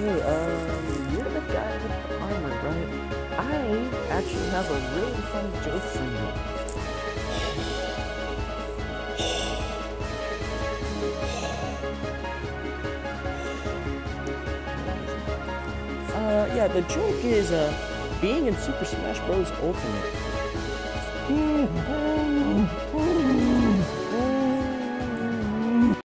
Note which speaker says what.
Speaker 1: Hey, you're the guy with the armor, right? I actually have a really funny joke for you. Yeah, the joke is, being in Super Smash Bros. Ultimate.